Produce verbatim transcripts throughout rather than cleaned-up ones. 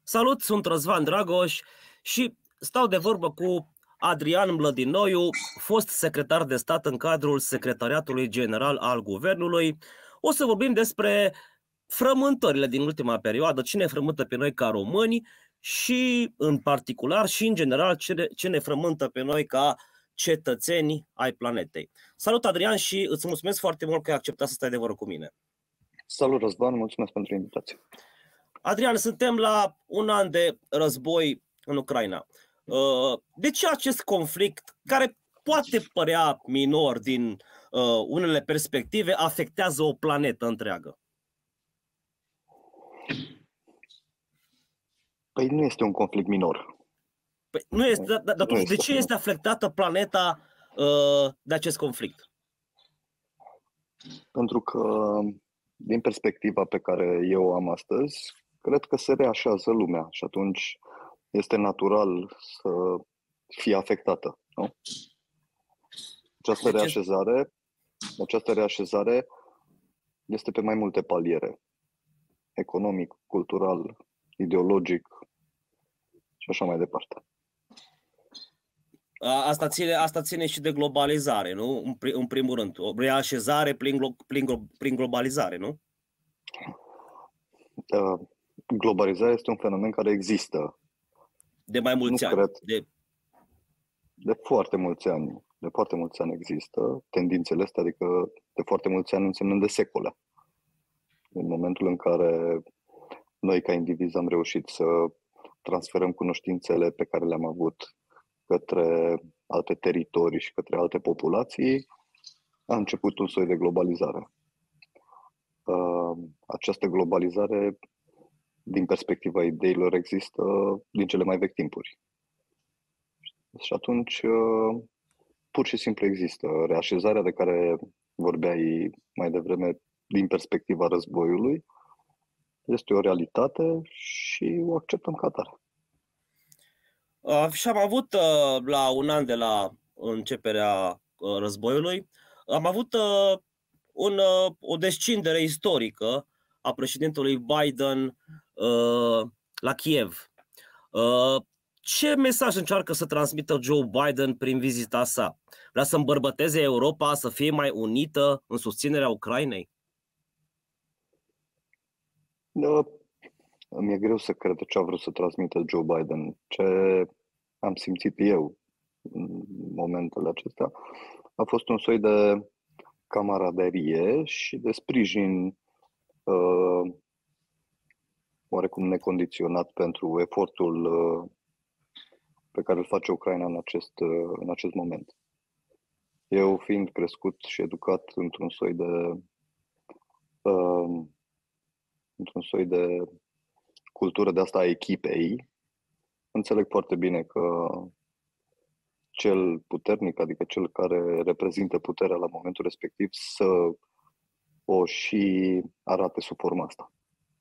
Salut, sunt Răzvan Dragoș și stau de vorbă cu Adrian Mlădinoiu, fost secretar de stat în cadrul Secretariatului General al Guvernului. O să vorbim despre frământările din ultima perioadă, ce ne frământă pe noi ca români și în particular și în general ce ne frământă pe noi ca cetățeni ai planetei. Salut, Adrian, și îți mulțumesc foarte mult că ai acceptat să stai de vorbă cu mine. Salut, Răzvan, mulțumesc pentru invitație. Adrian, suntem la un an de război în Ucraina. De ce acest conflict, care poate părea minor din unele perspective, afectează o planetă întreagă? Păi nu este un conflict minor. Păi nu este, dar, dar totuși, de ce este afectată planeta uh, de acest conflict? Pentru că, din perspectiva pe care eu o am astăzi, cred că se reașează lumea și atunci este natural să fie afectată. Nu? Această reașezare, această reașezare este pe mai multe paliere. Economic, cultural, ideologic și așa mai departe. Asta ține, asta ține și de globalizare, nu? În, în primul rând. O reașezare prin, prin, prin globalizare, nu? Globalizarea este un fenomen care există. De mai mulți nu ani. Cred, de... de foarte mulți ani. De foarte mulți ani există tendințele astea, adică de foarte mulți ani însemnând de secole. În momentul în care noi ca indivizi am reușit să transferăm cunoștințele pe care le-am avut către alte teritorii și către alte populații, a început un soi de globalizare. Această globalizare, din perspectiva ideilor, există din cele mai vechi timpuri. Și atunci, pur și simplu există. Reașezarea de care vorbeai mai devreme, din perspectiva războiului, este o realitate și o acceptăm ca atare. Uh, și am avut uh, la un an de la începerea uh, războiului, am avut uh, un, uh, o descindere istorică a președintelui Biden uh, la Kiev. Uh, ce mesaj încearcă să transmită Joe Biden prin vizita sa? Vrea să îmbărbăteze Europa, să fie mai unită în susținerea Ucrainei? Da. Mi-e greu să cred ce a vrut să transmită Joe Biden. Ce am simțit eu în momentele acestea a fost un soi de camaraderie și de sprijin uh, oarecum necondiționat pentru efortul uh, pe care îl face Ucraina în acest, uh, în acest moment. Eu, fiind crescut și educat într-un soi de uh, într-un soi de cultură de asta a echipei, înțeleg foarte bine că cel puternic, adică cel care reprezintă puterea la momentul respectiv, să o și arate sub forma asta.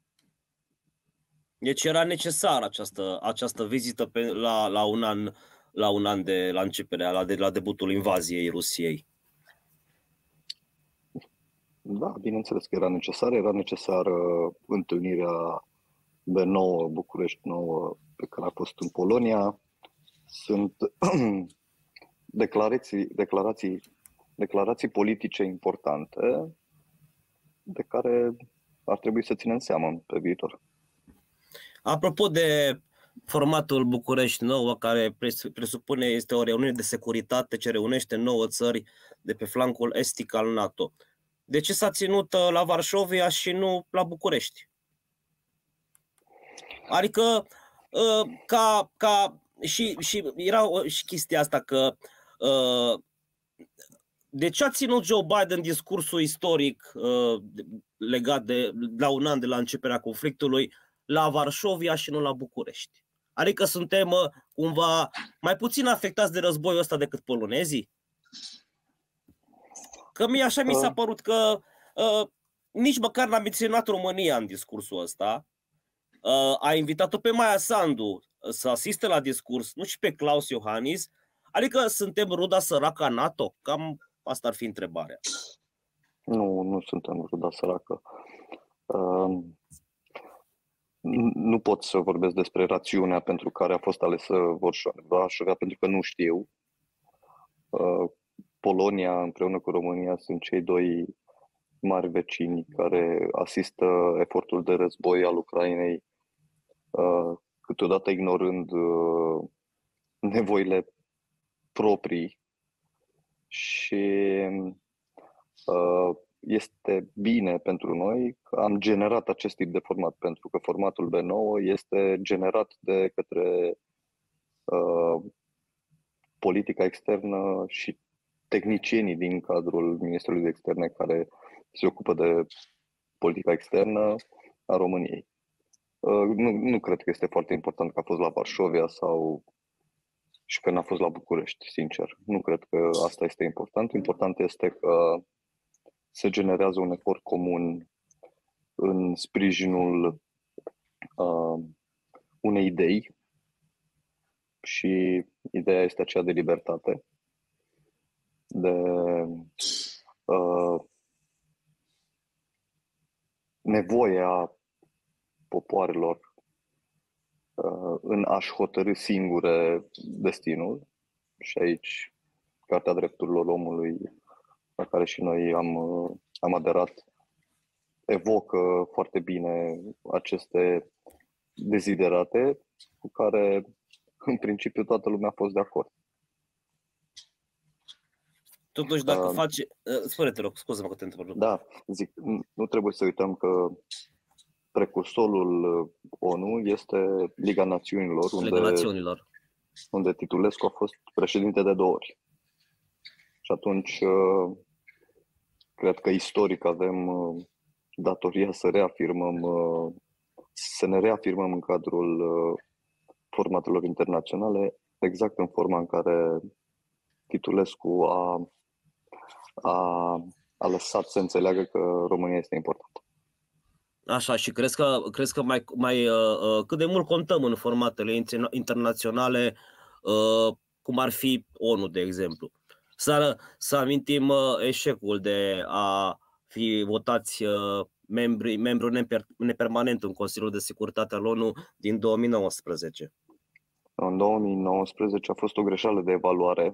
Deci era necesară această, această vizită pe, la, la, un an, la un an de la începerea, la, de, la debutul invaziei Rusiei. Da, bineînțeles că era necesară. Era necesară întâlnirea de nouă, București nouă, pe care a fost în Polonia. Sunt declarații, declarații, declarații politice importante de care ar trebui să ținem seama pe viitor. Apropo de formatul București nouă, care presupune este o reuniune de securitate ce reunește nouă țări de pe flancul estic al NATO, de ce s-a ținut la Varșovia și nu la București? Adică, ca, ca și, și era și chestia asta că de ce a ținut Joe Biden discursul istoric legat de la un an de la începerea conflictului la Varșovia și nu la București? Adică suntem cumva mai puțin afectați de războiul ăsta decât polonezii? Că mie așa mi s-a părut că uh, nici măcar n-a menționat România în discursul ăsta. Uh, a invitat-o pe Maia Sandu să asiste la discurs, nu și pe Klaus Iohannis. Adică suntem ruda săracă a NATO? Cam asta ar fi întrebarea. Nu, nu suntem ruda săracă. Uh, Nu pot să vorbesc despre rațiunea pentru care a fost alesă Varșovia, pentru că nu știu. Polonia împreună cu România sunt cei doi mari vecini care asistă efortul de război al Ucrainei, câteodată ignorând nevoile proprii, și este bine pentru noi că am generat acest tip de format, pentru că formatul B nouă este generat de către uh, politica externă și tehnicienii din cadrul Ministerului de Externe care se ocupă de politica externă a României. Uh, nu, nu cred că este foarte important că a fost la Varșovia sau și că n-a fost la București, sincer. Nu cred că asta este important. Important este că se generează un efort comun în sprijinul uh, unei idei, și ideea este aceea de libertate, de uh, nevoia popoarelor uh, în a-și hotărî singure destinul. Și aici Carta Drepturilor Omului, la care și noi am, am aderat, evocă foarte bine aceste deziderate cu care, în principiu, toată lumea a fost de acord. Totuși, dacă uh, faci... Spune, te rog, scuze-mă că te întreb. Da, zic, nu trebuie să uităm că precursorul ONU este Liga Națiunilor, unde, Liga Națiunilor. unde Titulescu a fost președinte de două ori. Și atunci, cred că istoric avem datoria să reafirmăm, să ne reafirmăm în cadrul formatelor internaționale, exact în forma în care Titulescu a, a, a lăsat să înțeleagă că România este importantă. Așa, și crezi că, crezi că mai, mai uh, cât de mult contăm în formatele internaționale, uh, cum ar fi ONU, de exemplu? Să, să amintim uh, eșecul de a fi votați uh, membri, membru neper, nepermanent în Consiliul de Securitate al ONU din două mii nouăsprezece. În două mii nouăsprezece a fost o greșeală de evaluare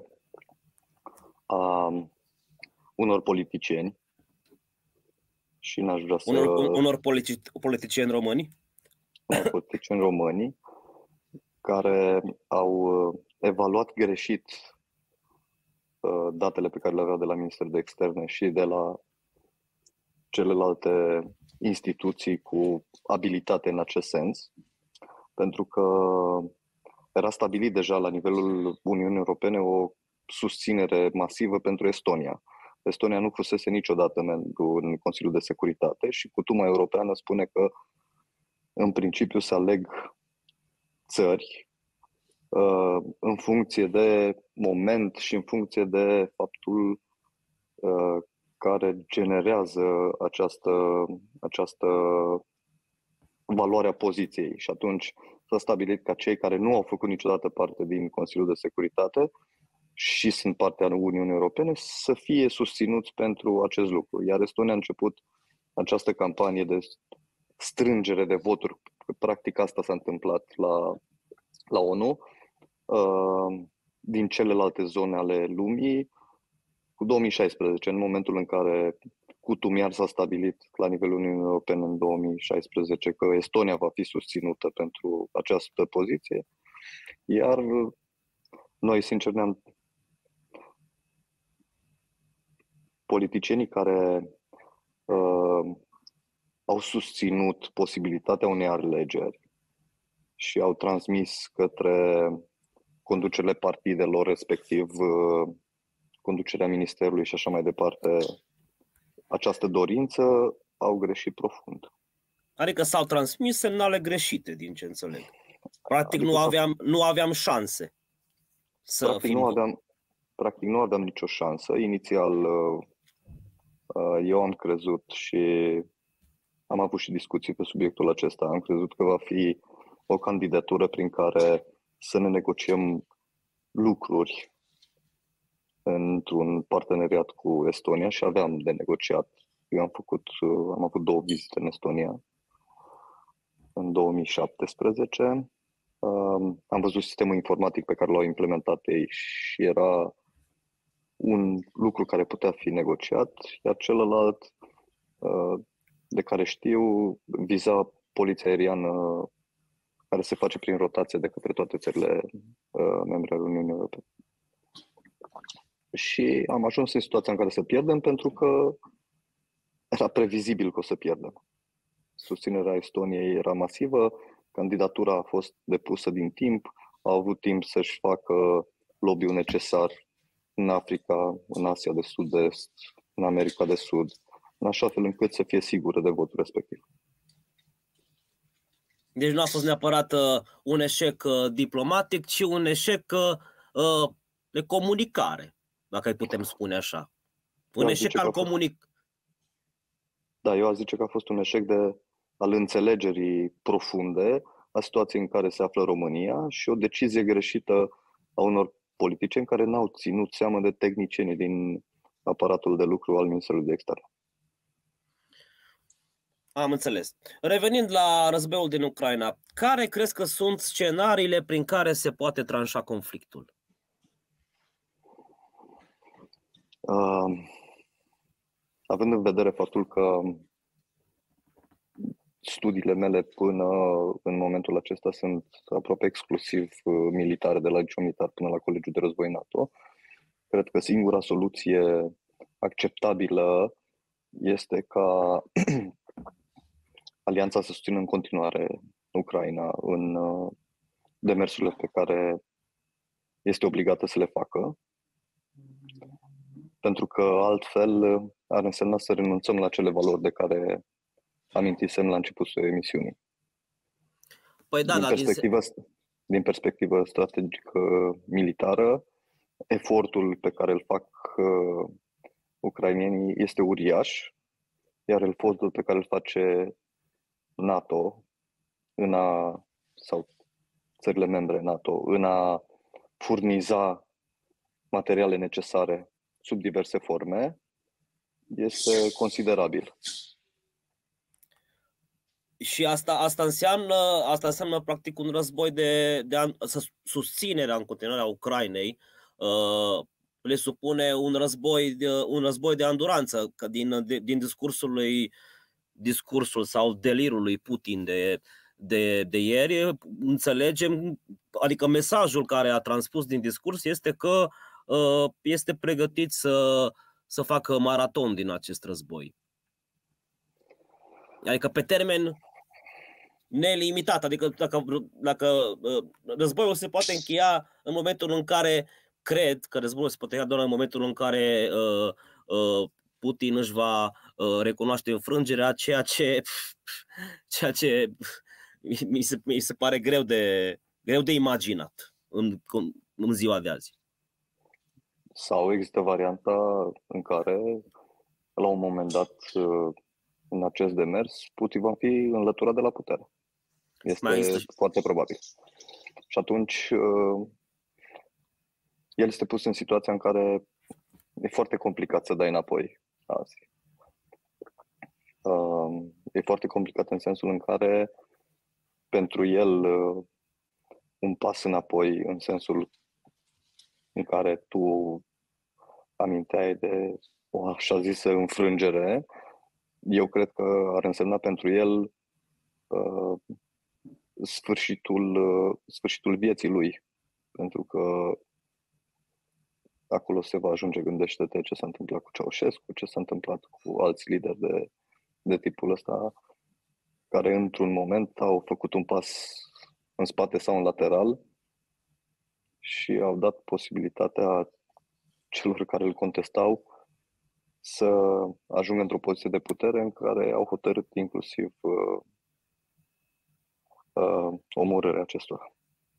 a unor politicieni și n-aș vrea să... Unor, unor politici, politicieni români? Unor politicieni români care au evaluat greșit datele pe care le aveau de la Ministerul de Externe și de la celelalte instituții cu abilitate în acest sens, pentru că era stabilit deja la nivelul Uniunii Europene o susținere masivă pentru Estonia. Estonia nu fusese niciodată membru în Consiliul de Securitate și Cutuma Europeană spune că în principiu se aleg țări uh, în funcție de moment și în funcție de faptul uh, care generează această, această valoare a poziției. Și atunci s-a stabilit ca cei care nu au făcut niciodată parte din Consiliul de Securitate și sunt partea Uniunii Europene să fie susținuți pentru acest lucru. Iar Estonia a început această campanie de strângere de voturi. Practic asta s-a întâmplat la, la ONU, din celelalte zone ale lumii, cu două mii șaisprezece, în momentul în care cutumiar s-a stabilit la nivelul Uniunii Europene în două mii șaisprezece că Estonia va fi susținută pentru această poziție. Iar noi, sincer, ne-am politicienii care uh, au susținut posibilitatea unei alegeri și au transmis către conducerile partidelor, respectiv uh, conducerea ministerului și așa mai departe, această dorință, au greșit profund. Adică s-au transmis semnale greșite, din ce înțeleg. Practic adică nu, aveam, nu aveam șanse să practic fim... Nu aveam, practic nu aveam nicio șansă. Inițial eu am crezut și am avut și discuții pe subiectul acesta. Am crezut că va fi o candidatură prin care să ne negociem lucruri într-un parteneriat cu Estonia și aveam de negociat. Eu am făcut, am avut două vizite în Estonia în două mii șaptesprezece. Am văzut sistemul informatic pe care l-au implementat ei și era un lucru care putea fi negociat, iar celălalt, de care știu, viza poliția aeriană care se face prin rotație de către toate țările membre ale Uniunii Europene. Și am ajuns în situația în care să pierdem pentru că era previzibil că o să pierdem. Susținerea Estoniei era masivă, candidatura a fost depusă din timp, au avut timp să-și facă lobby-ul necesar în Africa, în Asia de Sud-Est, în America de Sud, în așa fel încât să fie sigură de votul respectiv. Deci nu a fost neapărat uh, un eșec uh, diplomatic, ci un eșec uh, de comunicare, dacă îi putem spune așa. Un Eu eșec al comunicării. Da, eu aș zice că a fost un eșec de, al înțelegerii profunde a situației în care se află România și o decizie greșită a unor politicieni care n-au ținut seama de tehnicienii din aparatul de lucru al Ministerului de Externe. Am înțeles. Revenind la războiul din Ucraina, care crezi că sunt scenariile prin care se poate tranșa conflictul? Uh, având în vedere faptul că studiile mele până în momentul acesta sunt aproape exclusiv militare, de la liceu militar până la Colegiul de Război NATO, cred că singura soluție acceptabilă este ca Alianța să susțină în continuare Ucraina în demersurile pe care este obligată să le facă, pentru că altfel ar însemna să renunțăm la cele valori de care amintisem la începutul emisiunii. Păi da, din, da, perspectivă, din... din perspectivă strategică militară, efortul pe care îl fac uh, ucrainenii este uriaș, iar efortul pe care îl face NATO în a, sau țările membre NATO în a furniza materiale necesare sub diverse forme este considerabil. Și asta, asta, înseamnă, asta înseamnă practic un război de, de susținerea în continuare a Ucrainei. Uh, le supune un război de, un război de anduranță, că din, de, din discursul lui, discursul sau delirul lui Putin de, de, de ieri, înțelegem, adică mesajul care a transpus din discurs este că uh, este pregătit să, să facă maraton din acest război. Adică pe termen nelimitat, adică dacă, dacă uh, războiul se poate încheia în momentul în care, cred că războiul se poate încheia doar în momentul în care uh, uh, Putin își va uh, recunoaște înfrângerea, ceea ce, ceea ce mi, se, mi se pare greu de, greu de imaginat în, în ziua de azi. Sau există varianta în care, la un moment dat, în acest demers, Putin va fi înlăturat de la putere. Este foarte probabil. Și atunci el este pus în situația în care e foarte complicat să dai înapoi azi. E foarte complicat în sensul în care pentru el un pas înapoi, în sensul în care tu aminteai de o așa zisă înfrângere, eu cred că ar însemna pentru el uh, sfârșitul, uh, sfârșitul vieții lui. Pentru că acolo se va ajunge, gândește-te ce s-a întâmplat cu Ceaușescu, ce s-a întâmplat cu alți lideri de, de tipul ăsta, care într-un moment au făcut un pas în spate sau în lateral și au dat posibilitatea celor care îl contestau să ajungă într-o poziție de putere în care au hotărât inclusiv uh, uh, omorârea acestora.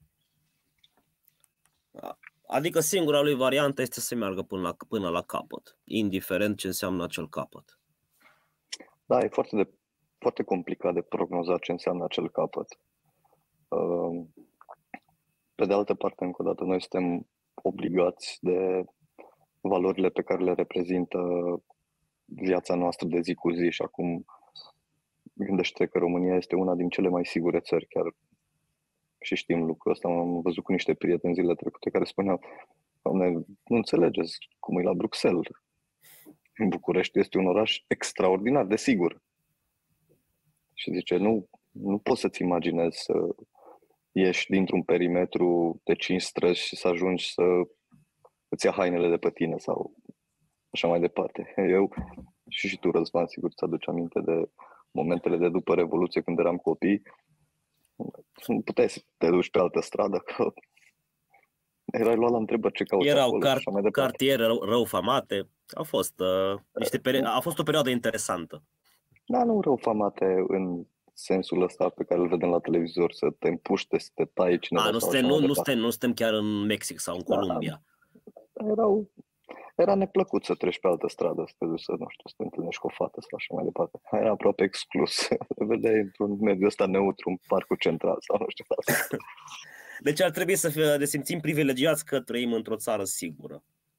Adică singura lui variantă este să meargă până la, până la capăt, indiferent ce înseamnă acel capăt. Da, e foarte, de, foarte complicat de prognozat ce înseamnă acel capăt. Uh, pe de altă parte, încă o dată, noi suntem obligați de valorile pe care le reprezintă viața noastră de zi cu zi și acum gândește că România este una din cele mai sigure țări, chiar și știm lucrul ăsta. Am văzut cu niște prieteni zilele trecute care spuneau: Doamne, nu înțelegeți cum e la Bruxelles. București este un oraș extraordinar de sigur. Și zice, nu, nu poți să-ți imaginezi să ieși dintr-un perimetru de cinci străzi și să ajungi să îți ia hainele de pe tine sau așa mai departe. Eu și și tu, Răzvan, sigur ți aduci aminte de momentele de după Revoluție, când eram copii. Nu puteai să te duci pe altă stradă, că erai luat la întrebări ce cauți Erau acolo, car- așa mai departe. cartiere rău, răufamate. A fost, uh, niște peri- a fost o perioadă interesantă. Da, nu răufamate în sensul ăsta pe care îl vedem la televizor, să te împuște, să te taie cineva. A, nu, sau suntem, așa nu, mai nu, departe. suntem, nu suntem chiar în Mexic sau în Columbia. Da, erau, era neplăcut să treci pe altă stradă, să te duci să, nu știu, să te întâlnești cu o fată sau așa mai departe. Era aproape exclus. Te vedeai într-un mediu ăsta neutru, în parcul central sau nu știu. Deci ar trebui să fie, ne simțim privilegiați că trăim într-o țară sigură.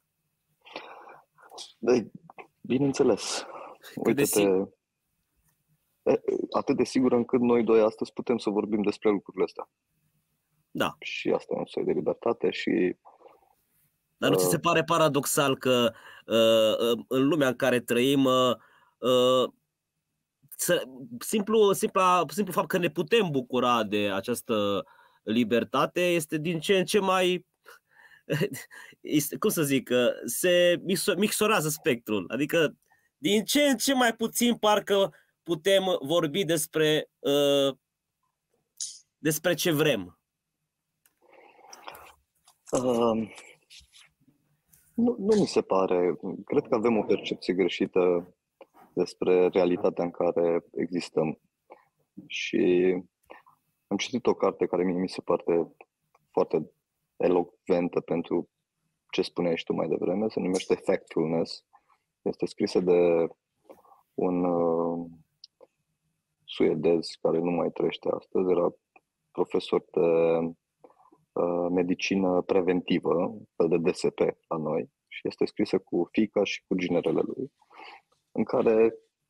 De, bineînțeles. Uite-te, de atât de sigur încât noi doi astăzi putem să vorbim despre lucrurile astea. Da. Și asta e un soi de libertate și... Dar nu ți se pare paradoxal că uh, în lumea în care trăim, uh, simplu, simpla, simplu fapt că ne putem bucura de această libertate este din ce în ce mai, cum să zic, se micșorează spectrul. Adică din ce în ce mai puțin parcă putem vorbi despre, uh, despre ce vrem. Uh, nu, nu mi se pare. Cred că avem o percepție greșită despre realitatea în care existăm. Și am citit o carte care mie mi se pare foarte elocventă pentru ce spuneai și tu mai devreme, se numește Factfulness. Este scrisă de un uh, suedez care nu mai trăiește astăzi, era profesor de uh, medicină preventivă, fel de D S P la noi, și este scrisă cu fiica și cu ginerele lui, în care,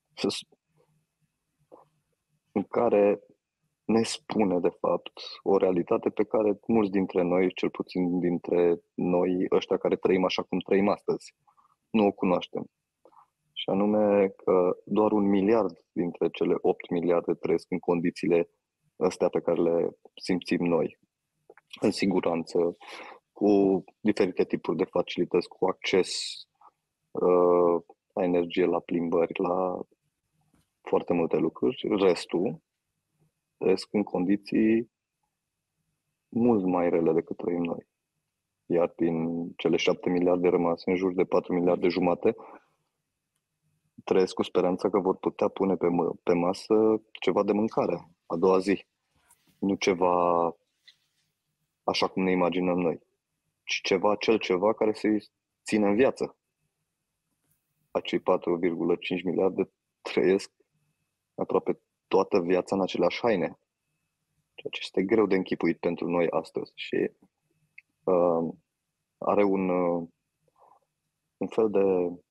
în care ne spune, de fapt, o realitate pe care mulți dintre noi, cel puțin dintre noi, ăștia care trăim așa cum trăim astăzi, nu o cunoaștem. Și anume că doar un miliard dintre cele opt miliarde trăiesc în condițiile astea pe care le simțim noi, în siguranță, cu diferite tipuri de facilități, cu acces uh, la energie, la plimbări, la foarte multe lucruri. Restul trăiesc în condiții mult mai rele decât trăim noi. Iar din cele șapte miliarde rămase, în jur de patru miliarde jumate, trăiesc cu speranța că vor putea pune pe, m- pe masă ceva de mâncare a doua zi. Nu ceva așa cum ne imaginăm noi, ci ceva, acel ceva care să-i țină în viață. Acei patru virgulă cinci miliarde trăiesc aproape toată viața în aceleași haine, ceea ce este greu de închipuit pentru noi astăzi. Și uh, are un, uh, un fel de,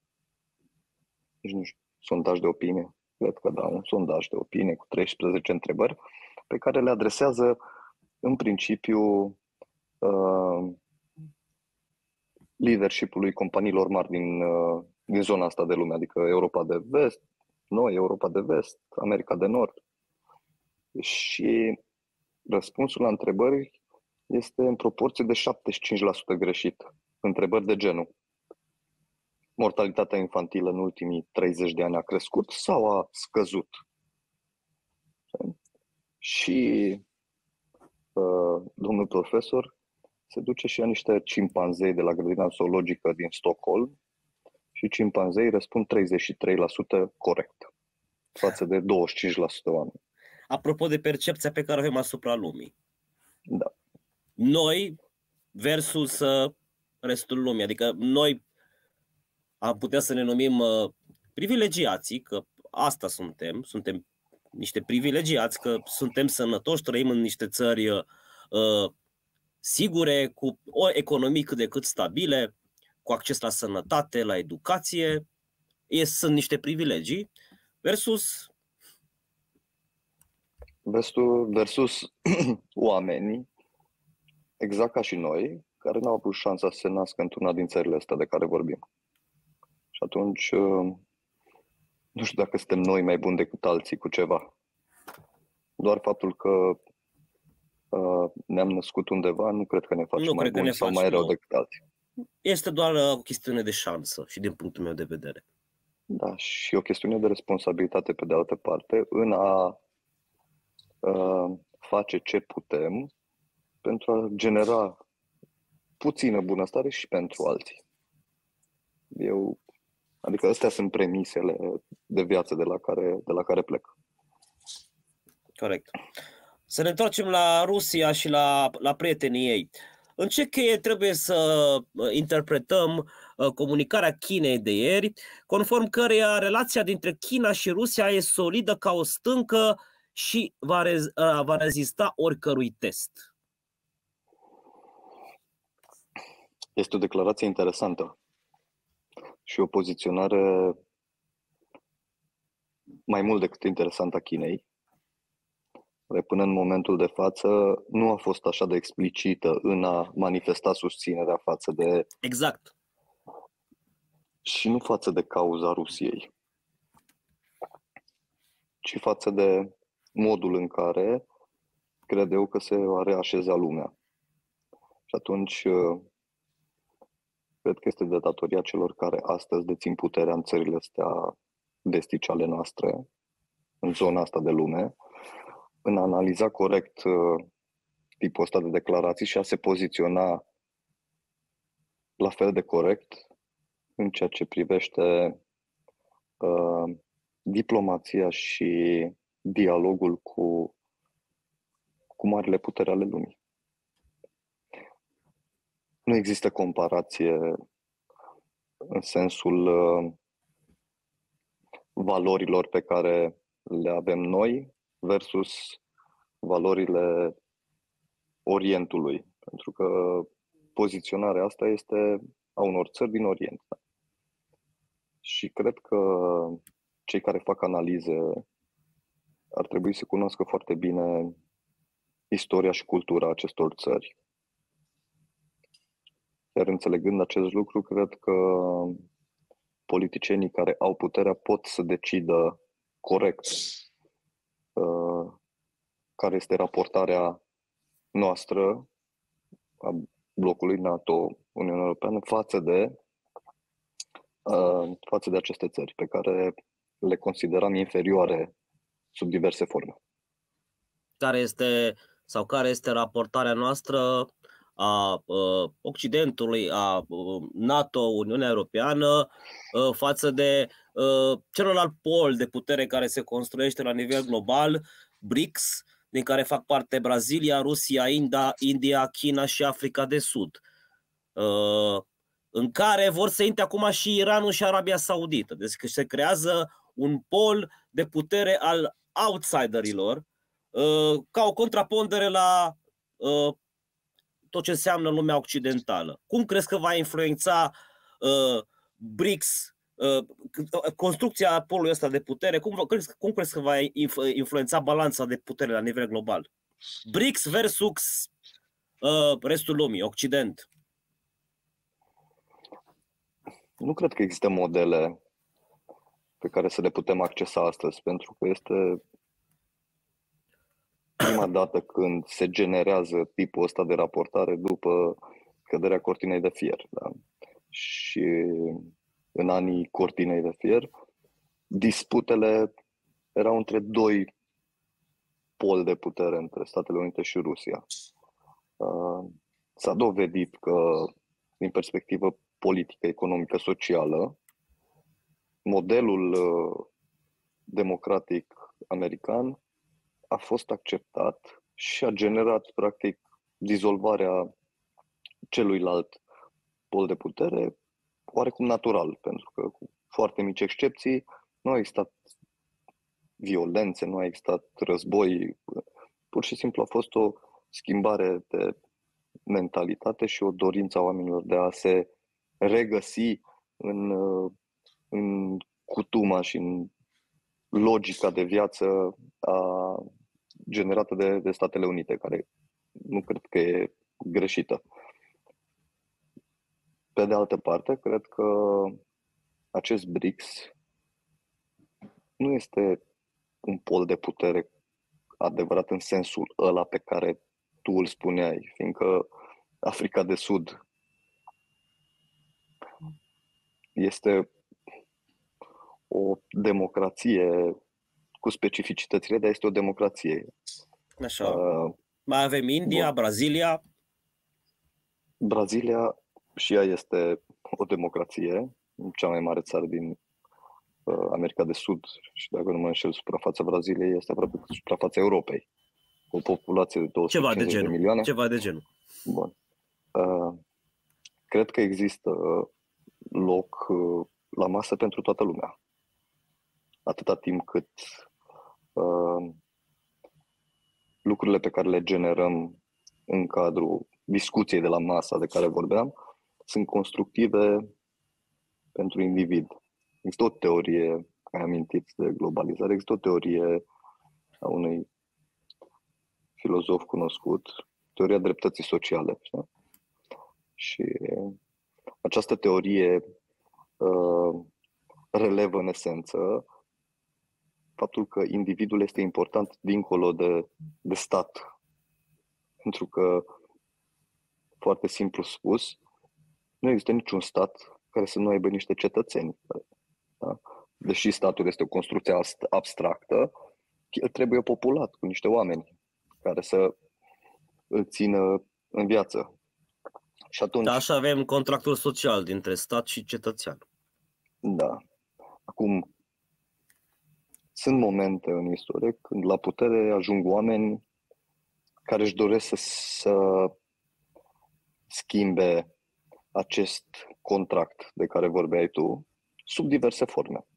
nu știu, sondaj de opinie, cred că da, un sondaj de opinie cu treisprezece întrebări pe care le adresează în principiu uh, leadership-ului companiilor mari din, uh, din zona asta de lume, adică Europa de Vest, noi, Europa de Vest, America de Nord. Și răspunsul la întrebări este în proporție de șaptezeci și cinci la sută greșit. Întrebări de genul: mortalitatea infantilă în ultimii treizeci de ani a crescut sau a scăzut? Și uh, domnul profesor se duce și ia niște cimpanzei de la grădina zoologică din Stockholm și cimpanzei răspund treizeci și trei la sută corect față de douăzeci și cinci la sută oameni. Apropo de percepția pe care o avem asupra lumii. Da. Noi versus restul lumii. Adică noi am putea să ne numim privilegiații, că asta suntem, suntem niște privilegiați, că suntem sănătoși, trăim în niște țări uh, sigure, cu o economie cât de cât stabile, cu acces la sănătate, la educație. E, sunt niște privilegii versus vestul versus oamenii, exact ca și noi, care n-au avut șansa să se nască într-una din țările astea de care vorbim. Și atunci, nu știu dacă suntem noi mai buni decât alții cu ceva. Doar faptul că uh, ne-am născut undeva, nu cred că ne face nu mai buni sau faci, mai rău nu. decât alții. Este doar o chestiune de șansă și din punctul meu de vedere. Da, și o chestiune de responsabilitate pe de altă parte în a uh, face ce putem pentru a genera puțină bunăstare și pentru alții. Eu, adică astea sunt premisele de viață de la care, de la care plec. Corect. Să ne întoarcem la Rusia și la, la prietenii ei. În ce cheie trebuie să interpretăm comunicarea Chinei de ieri, conform căreia relația dintre China și Rusia e solidă ca o stâncă și va, rez, va rezista oricărui test? Este o declarație interesantă și o poziționare mai mult decât interesantă a Chinei. Până în momentul de față nu a fost așa de explicită în a manifesta susținerea față de... Exact. Și nu față de cauza Rusiei, ci față de modul în care cred eu că se va reașeza lumea. Și atunci cred că este de datoria celor care astăzi dețin puterea în țările astea vestice ale noastre, în zona asta de lume, în a analiza corect uh, tipul ăsta de declarații și a se poziționa la fel de corect în ceea ce privește uh, diplomația și dialogul cu, cu marile puteri ale lumii. Nu există comparație în sensul uh, valorilor pe care le avem noi versus valorile Orientului, pentru că poziționarea asta este a unor țări din Orient. Și cred că cei care fac analize ar trebui să cunoască foarte bine istoria și cultura acestor țări. Iar înțelegând acest lucru, cred că politicienii care au puterea pot să decidă corect uh, care este raportarea noastră a blocului NATO, Uniunea Europeană, față de, uh, față de aceste țări pe care le consideram inferioare sub diverse forme. Care este, sau care este raportarea noastră a uh, Occidentului, a uh, NATO, Uniunea Europeană, uh, față de uh, celălalt pol de putere care se construiește la nivel global, B R I C S, din care fac parte Brazilia, Rusia, India, India, China și Africa de Sud, uh, în care vor să intre acum și Iranul și Arabia Saudită. Deci că se creează un pol de putere al outsiderilor, uh, ca o contrapondere la uh, tot ce înseamnă lumea occidentală. Cum crezi că va influența uh, B R I C S, uh, construcția polului ăsta de putere, cum crezi, cum crezi că va influența balanța de putere la nivel global? B R I C S versus uh, restul lumii, Occident. Nu cred că există modele pe care să le putem accesa astăzi, pentru că este prima dată când se generează tipul ăsta de raportare după căderea cortinei de fier. Da? Și în anii cortinei de fier, disputele erau între doi poli de putere, între Statele Unite și Rusia. S-a dovedit că, din perspectivă politică, economică, socială, modelul democratic american a fost acceptat și a generat, practic, dizolvarea celuilalt pol de putere oarecum natural, pentru că, cu foarte mici excepții, nu a existat violențe, nu a existat război. Pur și simplu a fost o schimbare de mentalitate și o dorință a oamenilor de a se regăsi în, în cutuma și în logica de viață a generată de, de Statele Unite, care nu cred că e greșită. Pe de altă parte, cred că acest B R I C S nu este un pol de putere adevărat în sensul ăla pe care tu îl spuneai, fiindcă Africa de Sud este o democrație cu specificitățile, dar este o democrație. Așa. Uh, Mai avem India, bun. Brazilia. Brazilia și ea este o democrație, cea mai mare țară din uh, America de Sud și dacă nu mă înșel, suprafața Braziliei este aproape cu suprafața Europei. O populație de două sute cincizeci de milioane. Ceva de genul. Bun. Uh, cred că există loc uh, la masă pentru toată lumea. Atâta timp cât uh, lucrurile pe care le generăm în cadrul discuției de la masa de care vorbeam sunt constructive pentru individ. Există o teorie, ai amintit de globalizare, există o teorie a unui filozof cunoscut, teoria dreptății sociale. Știi? Și această teorie uh, relevă în esență faptul că individul este important dincolo de, de stat. Pentru că, foarte simplu spus, nu există niciun stat care să nu aibă niște cetățeni. Da? Deși statul este o construcție abstractă, el trebuie populat cu niște oameni care să îl țină în viață. Și atunci... Da, așa avem contractul social dintre stat și cetățean. Da. Acum, sunt momente în istorie când la putere ajung oameni care își doresc să, să schimbe acest contract de care vorbeai tu sub diverse forme.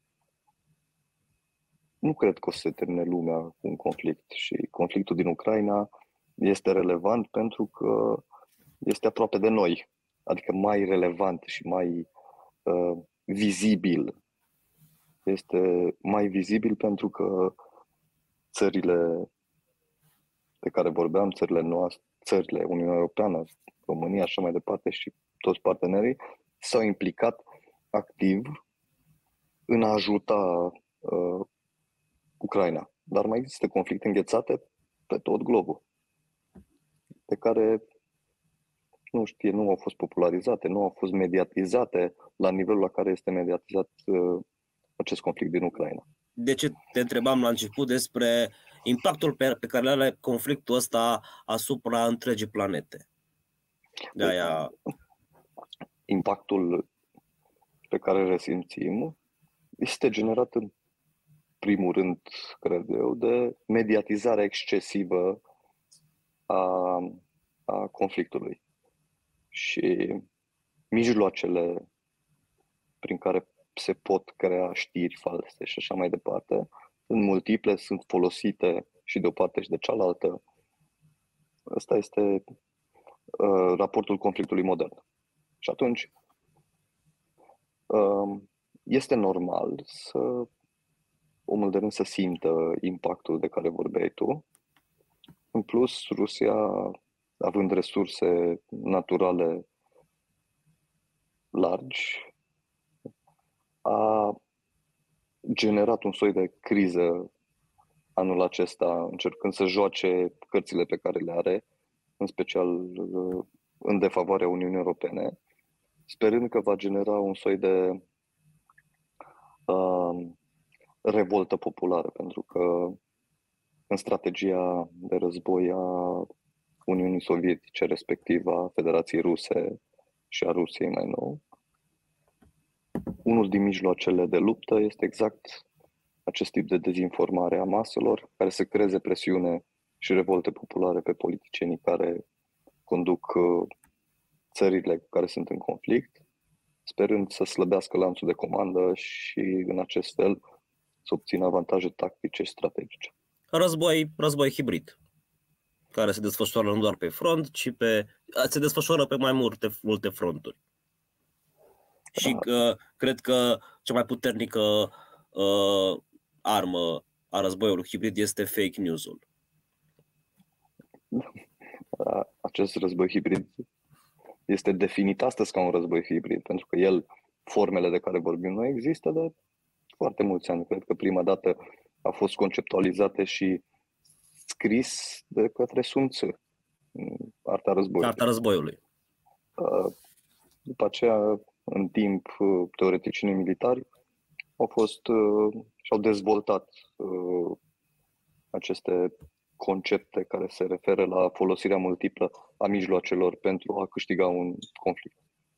Nu cred că o să se termine lumea cu un conflict și conflictul din Ucraina este relevant pentru că este aproape de noi, adică mai relevant și mai uh, vizibil. Este mai vizibil pentru că țările de care vorbeam, țările noastre, țările Uniunea Europeană, România, așa mai departe și toți partenerii s-au implicat activ în a ajuta uh, Ucraina. Dar mai există conflicte înghețate pe tot globul, de care nu știe, nu au fost popularizate, nu au fost mediatizate la nivelul la care este mediatizat uh, acest conflict din Ucraina. De ce te întrebam la început despre impactul pe, pe care are conflictul ăsta asupra întregii planete? De-aia... Impactul pe care îl resimțim este generat în primul rând, cred eu, de mediatizarea excesivă a, a conflictului. Și mijloacele prin care se pot crea știri false și așa mai departe sunt multiple, sunt folosite și de o parte și de cealaltă. Ăsta este uh, raportul conflictului modern. Și atunci uh, este normal să omul de rând să simtă impactul de care vorbeai tu. În plus, Rusia, având resurse naturale largi, a generat un soi de criză anul acesta, încercând să joace cărțile pe care le are, în special în defavoarea Uniunii Europene, sperând că va genera un soi de uh, revoltă populară, pentru că în strategia de război a Uniunii Sovietice, respectiv a Federației Ruse și a Rusiei mai nou, unul din mijloacele de luptă este exact acest tip de dezinformare a maselor, care să creeze presiune și revolte populare pe politicienii care conduc țările cu care sunt în conflict, sperând să slăbească lanțul de comandă și în acest fel să obțină avantaje tactice și strategice. Război, război hibrid, care se desfășoară nu doar pe front, ci pe, se desfășoară pe mai multe, multe fronturi. Și uh, cred că cea mai puternică uh, armă a războiului hibrid este fake news-ul. acest război hibrid este definit astăzi ca un război hibrid, pentru că el, formele de care vorbim noi, există de foarte mulți ani. Cred că prima dată a fost conceptualizate și scris de către Sun Tzu, Arta războiului. Arta războiului. După aceea, în timp, teoreticienii militari au fost și-au dezvoltat aceste concepte care se referă la folosirea multiplă a mijloacelor pentru a câștiga un conflict.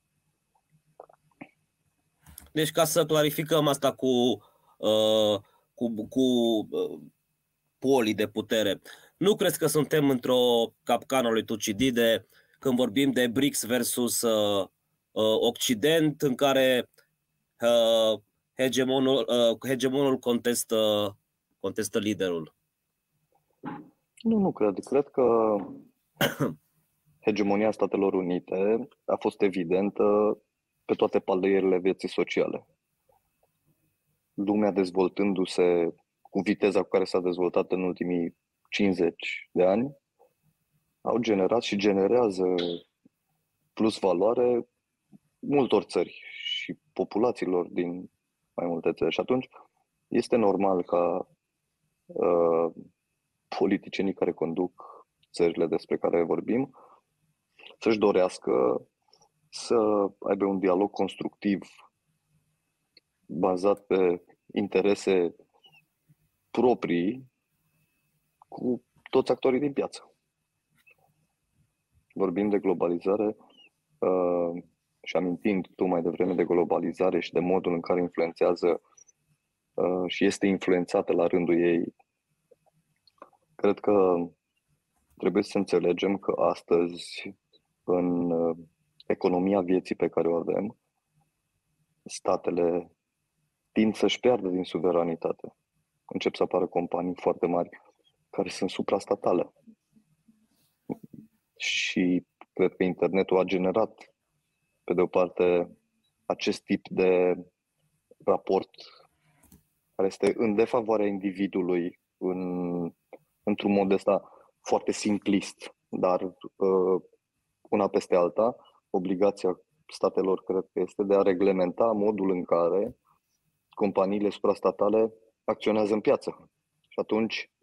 Deci, ca să clarificăm asta cu, uh, cu, cu uh, polii de putere, nu crezi că suntem într-o capcană lui Tucidide când vorbim de B R I C S versus uh, uh, Occident, în care uh, hegemonul, uh, hegemonul contestă, contestă liderul? Nu, nu cred. Cred că hegemonia Statelor Unite a fost evidentă pe toate palierele vieții sociale. Lumea dezvoltându-se cu viteza cu care s-a dezvoltat în ultimii cincizeci de ani, au generat și generează plus valoare multor țări și populațiilor din mai multe țări. Și atunci este normal ca uh, politicienii care conduc țările despre care vorbim să-și dorească să aibă un dialog constructiv bazat pe interese proprii cu toți actorii din piață. Vorbim de globalizare uh, și amintind tu mai devreme de globalizare și de modul în care influențează uh, și este influențată la rândul ei, cred că trebuie să înțelegem că astăzi, în uh, economia vieții pe care o avem, statele tind să-și piardă din suveranitate. Încep să apară companii foarte mari care sunt suprastatale. Și cred că internetul a generat, pe de o parte, acest tip de raport care este în defavoarea individului, în, într-un mod ăsta foarte simplist, dar uh, una peste alta, obligația statelor cred că este de a reglementa modul în care companiile suprastatale acționează în piață. Și atunci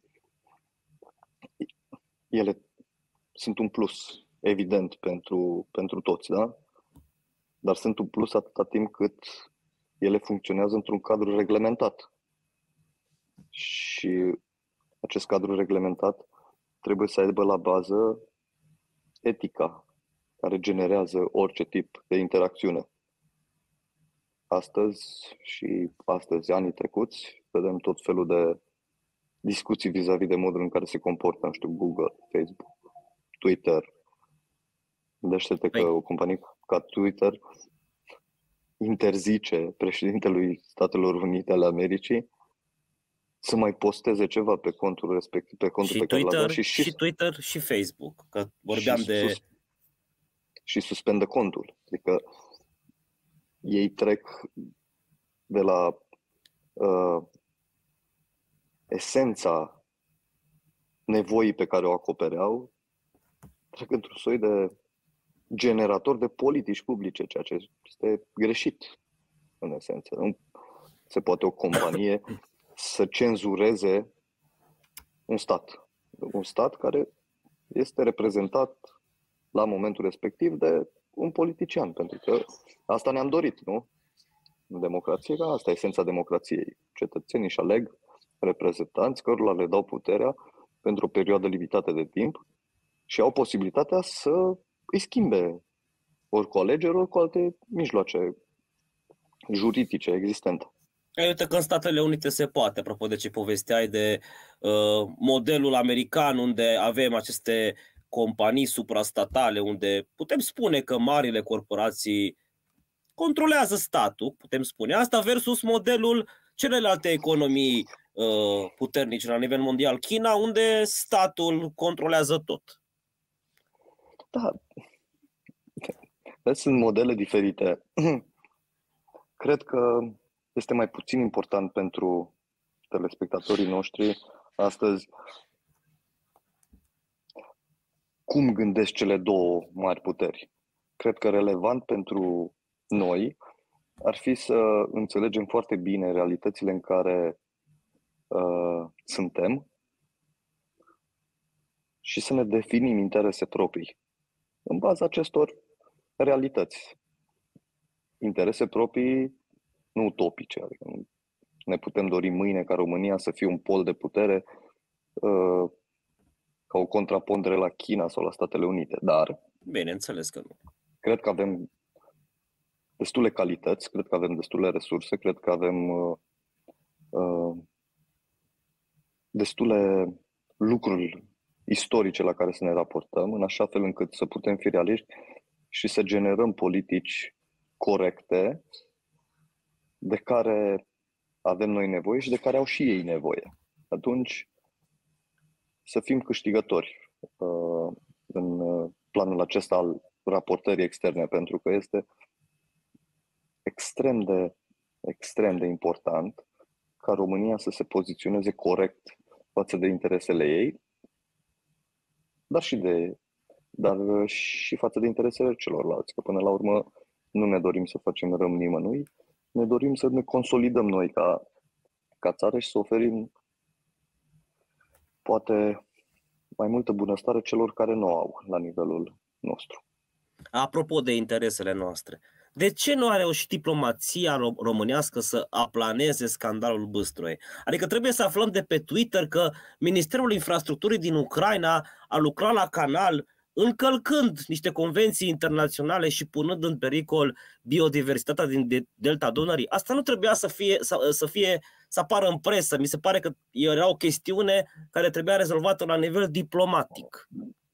ele sunt un plus, evident, pentru, pentru toți, da? Dar sunt un plus atâta timp cât ele funcționează într-un cadru reglementat. Și acest cadru reglementat trebuie să aibă la bază etica care generează orice tip de interacțiune. Astăzi și astăzi, anii trecuți, vedem tot felul de discuții vis-a-vis de modul în care se comportă, nu știu, Google, Facebook, Twitter. Gândește-te că o companie ca Twitter interzice președintelui Statelor Unite ale Americii să mai posteze ceva pe contul respectiv, pe contul și pe care Twitter, l-avea. Și, și, și Twitter și Facebook, că vorbeam și de... Sus, și suspendă contul. Adică ei trec de la uh, esența nevoii pe care o acopereau, trec într-un soi de generator de politici publice, ceea ce este greșit în esență. Nu se poate o companie să cenzureze un stat. Un stat care este reprezentat la momentul respectiv de un politician, pentru că asta ne-am dorit, nu? În democrație, că asta e esența democrației. Cetățenii își aleg reprezentanți cărora le dau puterea pentru o perioadă limitată de timp și au posibilitatea să îi schimbe ori cu alegeri, ori cu alte mijloace juridice existente. Uite că în Statele Unite se poate, apropo de ce povesteai de uh, modelul american, unde avem aceste companii suprastatale, unde putem spune că marile corporații controlează statul, putem spune asta, versus modelul celelalte economii uh, puternice la nivel mondial, China, unde statul controlează tot. Da, sunt modele diferite. Cred că este mai puțin important pentru telespectatorii noștri astăzi cum gândesc cele două mari puteri. Cred că relevant pentru noi ar fi să înțelegem foarte bine realitățile în care uh, suntem și să ne definim interese proprii în baza acestor realități. Interese proprii, nu utopice. Adică ne putem dori mâine ca România să fie un pol de putere uh, ca o contrapondere la China sau la Statele Unite, dar bineînțeles că nu. Cred că avem destule calități, cred că avem destule resurse, cred că avem uh, uh, destule lucruri istorice la care să ne raportăm, în așa fel încât să putem fi realiști și să generăm politici corecte de care avem noi nevoie și de care au și ei nevoie. Atunci să fim câștigători uh, în planul acesta al raportării externe, pentru că este extrem de, extrem de important ca România să se poziționeze corect față de interesele ei, dar și, de, dar și față de interesele celorlalți. Că până la urmă nu ne dorim să facem rău nimănui, ne dorim să ne consolidăm noi ca, ca țară și să oferim poate mai multă bunăstare celor care nu au la nivelul nostru. Apropo de interesele noastre, de ce nu a reușit diplomația românească să aplaneze scandalul Bâstroe? Adică trebuie să aflăm de pe Twitter că Ministerul Infrastructurii din Ucraina a lucrat la canal încălcând niște convenții internaționale și punând în pericol biodiversitatea din Delta Dunării. Asta nu trebuia să fie, să, să fie, să apară în presă. Mi se pare că era o chestiune care trebuia rezolvată la nivel diplomatic.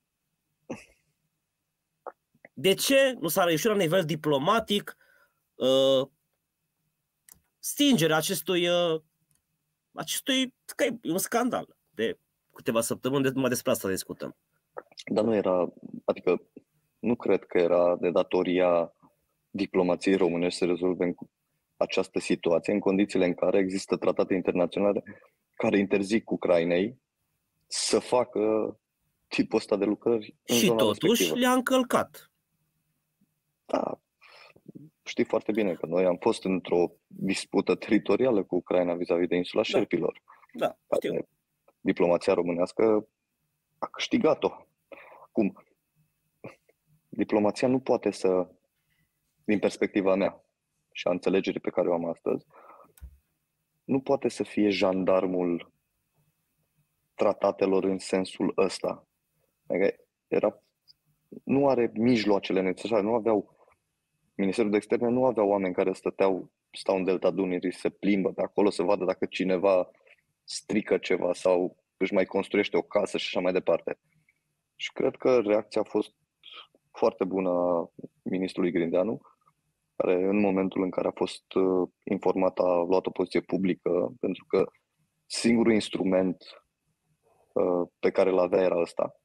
De ce nu s-a reușit la nivel diplomatic uh, stingerea acestui, uh, acestui, că e un scandal. De câteva săptămâni numai despre asta discutăm. Dar nu era, adică nu cred că era de datoria diplomației românești să rezolve această situație în condițiile în care există tratate internaționale care interzic Ucrainei să facă tipul ăsta de lucrări în și zona totuși respectivă. le-a încălcat. Da, știi foarte bine că noi am fost într-o dispută teritorială cu Ucraina vis-a-vis de insula Șerpilor. Da, știu. Diplomația românească a câștigat-o. Cum? Diplomația nu poate să, din perspectiva mea și a înțelegerii pe care o am astăzi, nu poate să fie jandarmul tratatelor în sensul ăsta. Adică era, nu are mijloacele necesare, nu aveau, Ministerul de Externe nu avea oameni care stăteau, stau în Delta Dunării, se plimbă pe acolo să vadă dacă cineva strică ceva sau își mai construiește o casă și așa mai departe. Și cred că reacția a fost foarte bună a ministrului Grindeanu, care în momentul în care a fost informat a luat o poziție publică, pentru că singurul instrument pe care îl avea era ăsta.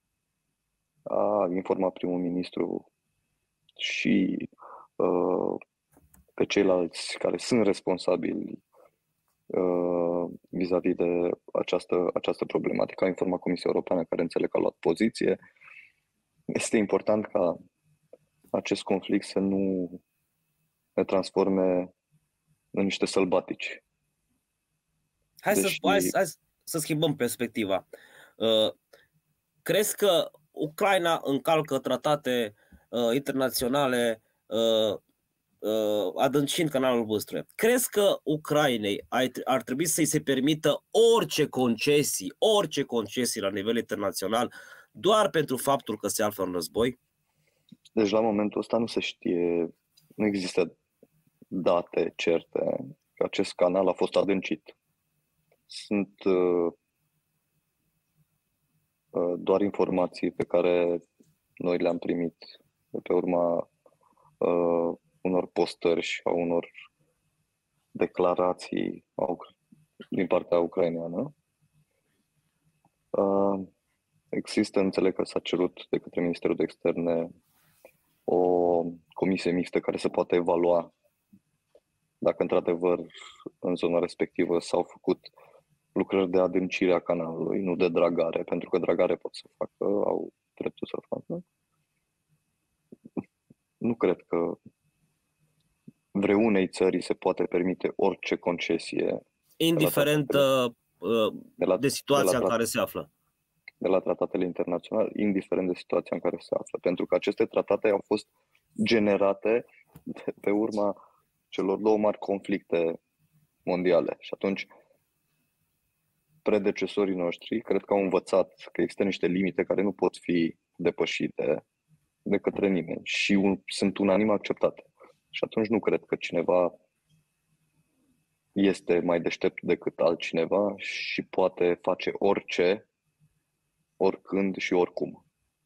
A informat primul ministru și uh, pe ceilalți care sunt responsabili uh, vis-a-vis de această, această problematică. A informat Comisia Europeană, care înțeleg că a luat poziție. Este important ca acest conflict să nu ne transforme în niște sălbatici. Hai, Deși... să, hai, hai să schimbăm perspectiva. Uh, crezi că Ucraina încalcă tratate uh, internaționale uh, uh, adâncind canalul Bâstroe? Crezi că Ucrainei ar, ar trebui să-i se permită orice concesii, orice concesii la nivel internațional, doar pentru faptul că se află în război? Deci la momentul ăsta nu se știe, nu există date certe că acest canal a fost adâncit. Sunt uh, uh, doar informații pe care noi le-am primit de pe urma uh, unor postări și a unor declarații din partea ucraineană. Uh, există, înțeleg că s-a cerut de către Ministerul de Externe o comisie mixtă care să poată evalua dacă într-adevăr în zona respectivă s-au făcut lucrări de adâncire a canalului, nu de dragare, pentru că dragare pot să facă, au dreptul să facă. Nu cred că vreunei țări se poate permite orice concesie. Indiferent de, la, de, la, de situația de la, în care se află. De la tratatele internaționale, indiferent de situația în care se află. Pentru că aceste tratate au fost generate pe urma celor două mari conflicte mondiale. Și atunci, predecesorii noștri cred că au învățat că există niște limite care nu pot fi depășite de către nimeni și un, sunt unanim acceptate. Și atunci nu cred că cineva este mai deștept decât altcineva și poate face orice, oricând și oricum.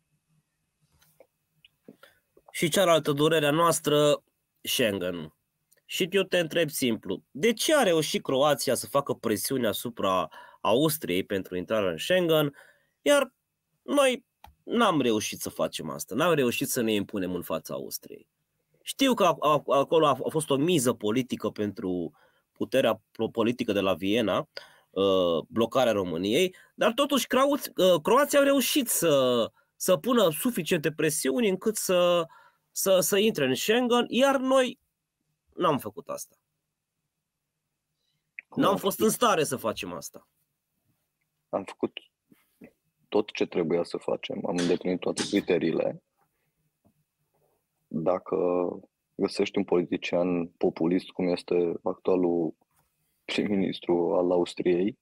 Și cealaltă durerea noastră, Schengen. Și eu te întreb simplu, de ce a reușit Croația să facă presiune asupra Austriei pentru intrarea în Schengen, iar noi n-am reușit să facem asta, n-am reușit să ne impunem în fața Austriei. Știu că acolo a fost o miză politică pentru puterea politică de la Viena, blocarea României, dar totuși Croația a reușit să, să pună suficiente presiuni încât să, să, să intre în Schengen, iar noi n-am făcut asta. N-am fost în stare să facem asta. Am făcut tot ce trebuia să facem, am îndeplinit toate criteriile. Dacă găsești un politician populist, cum este actualul prim-ministru al Austriei,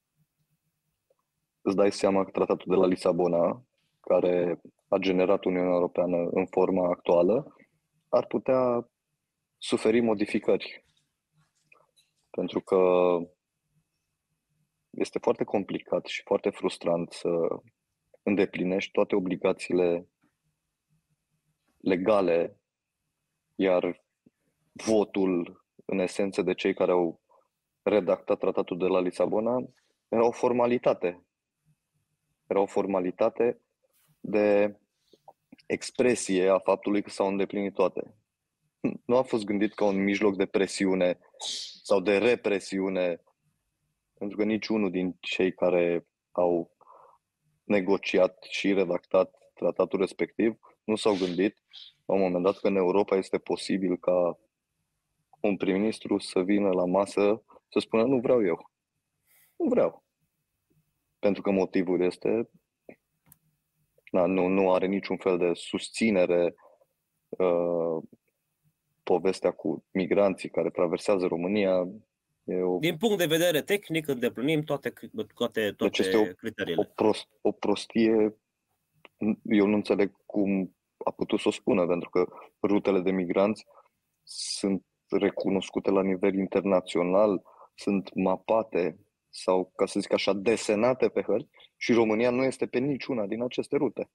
îți dai seama că tratatul de la Lisabona, care a generat Uniunea Europeană în forma actuală, ar putea suferi modificări. Pentru că este foarte complicat și foarte frustrant să îndeplinești toate obligațiile legale, iar votul, în esență, de cei care au redactat tratatul de la Lisabona, era o formalitate. Era o formalitate de expresie a faptului că s-au îndeplinit toate. Nu a fost gândit ca un mijloc de presiune sau de represiune, pentru că niciunul din cei care au negociat și redactat tratatul respectiv nu s-au gândit la un moment dat că în Europa este posibil ca un prim-ministru să vină la masă să spună nu vreau eu. Nu vreau. Pentru că motivul este na, nu, nu are niciun fel de susținere uh, povestea cu migranții care traversează România. E o... Din punct de vedere tehnic îndeplinim toate, toate, toate deci este o, criteriile. O, prost, o prostie. Eu nu înțeleg cum a putut să o spună, pentru că rutele de migranți sunt recunoscute la nivel internațional, sunt mapate sau, ca să zic așa, desenate pe hărți și România nu este pe niciuna din aceste rute.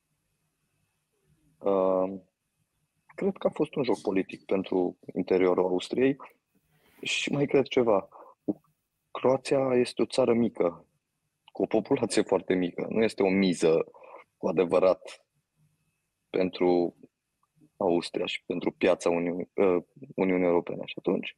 Uh, cred că a fost un joc politic pentru interiorul Austriei și mai cred ceva. Croația este o țară mică, cu o populație foarte mică. Nu este o miză cu adevărat pentru Austria și pentru piața Uniunii, uh, Uniunii Europene. Și atunci,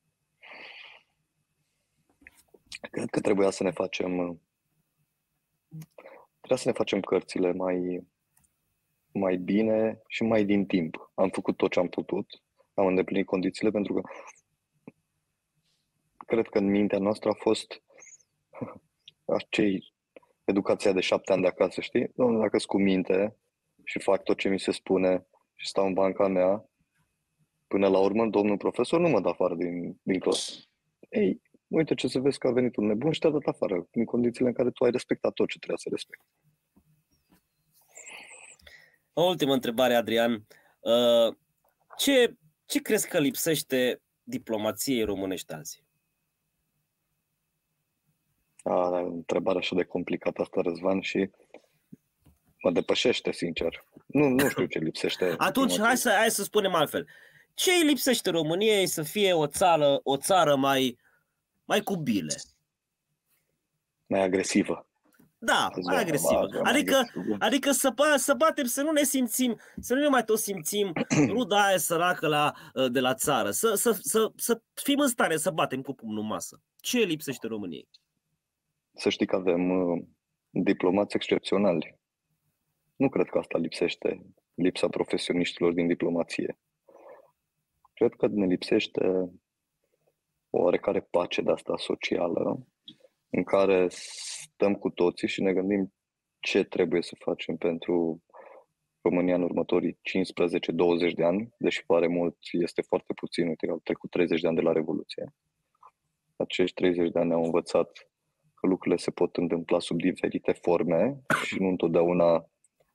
cred că trebuia să ne facem trebuia să ne facem cărțile mai, mai bine și mai din timp. Am făcut tot ce am putut, am îndeplinit condițiile, pentru că cred că în mintea noastră a fost acei educația de șapte ani de acasă, știi? Dom'le, dacă sunt cu minte și fac tot ce mi se spune și stau în banca mea, până la urmă, domnul profesor nu mă dă afară din, din clasă. Ei, uite ce să vezi că a venit un nebun și te-a dat afară, în condițiile în care tu ai respectat tot ce trebuia să respecti. O ultimă întrebare, Adrian. Ce, ce crezi că lipsește diplomației românești azi? A, da, întrebare așa de complicată asta, Răzvan, și mă depășește, sincer. Nu, nu știu ce lipsește. Atunci, hai să, hai să spunem altfel. Ce îi lipsește României să fie o țară, o țară mai, mai cu bile? Mai agresivă. Da, mai agresivă. Adică, adică să, să batem, să nu ne simțim, să nu ne mai tot simțim ruda aia săracă la, de la țară. Să, să, să, să fim în stare să batem cu pumnul în masă. Ce lipsește României? Să știi că avem uh, diplomați excepționali. nu cred că asta lipsește, lipsa profesioniștilor din diplomație. Cred că ne lipsește o oarecare pace de asta socială, în care stăm cu toții și ne gândim ce trebuie să facem pentru România în următorii cincisprezece douăzeci de ani, deși pare mult, este foarte puțin, uite, au trecut treizeci de ani de la Revoluție. Acești treizeci de ani au învățat că lucrurile se pot întâmpla sub diferite forme și nu întotdeauna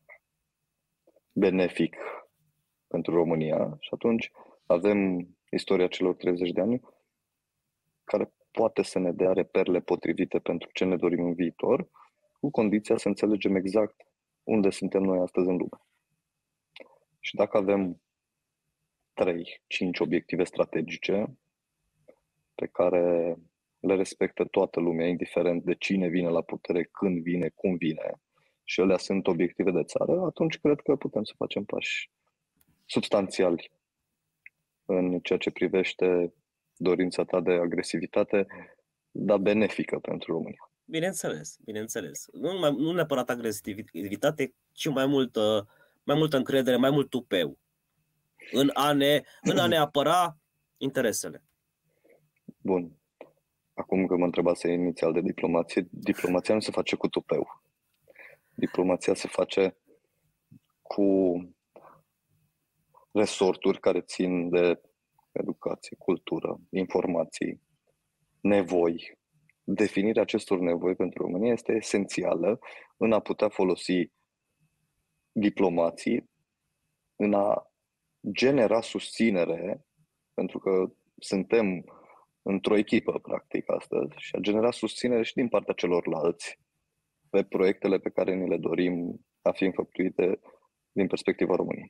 benefic pentru România. Și atunci avem istoria celor treizeci de ani care poate să ne dea reperele potrivite pentru ce ne dorim în viitor, cu condiția să înțelegem exact unde suntem noi astăzi în lume. Și dacă avem trei cinci obiective strategice pe care le respectă toată lumea, indiferent de cine vine la putere, când vine, cum vine, și alea sunt obiective de țară, atunci cred că putem să facem pași substanțiali în ceea ce privește dorința ta de agresivitate, dar benefică pentru România. Bineînțeles, bineînțeles. Nu, mai, nu neapărat agresivitate, ci mai multă, mai multă încredere, mai mult tupeu în a ne, în a ne apăra interesele. Bun. Acum că mă întrebase inițial de diplomație, diplomația nu se face cu tupeu. Diplomația se face cu resorturi care țin de educație, cultură, informații, nevoi. Definirea acestor nevoi pentru România este esențială în a putea folosi diplomații, în a genera susținere, pentru că suntem într-o echipă, practic, astăzi, și a genera susținere și din partea celorlalți pe proiectele pe care ni le dorim a fi înfăptuite din perspectiva României.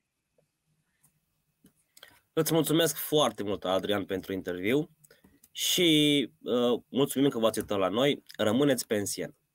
Îți mulțumesc foarte mult, Adrian, pentru interviu și uh, mulțumim că v-ați uitat la noi. Rămâneți pe N C N.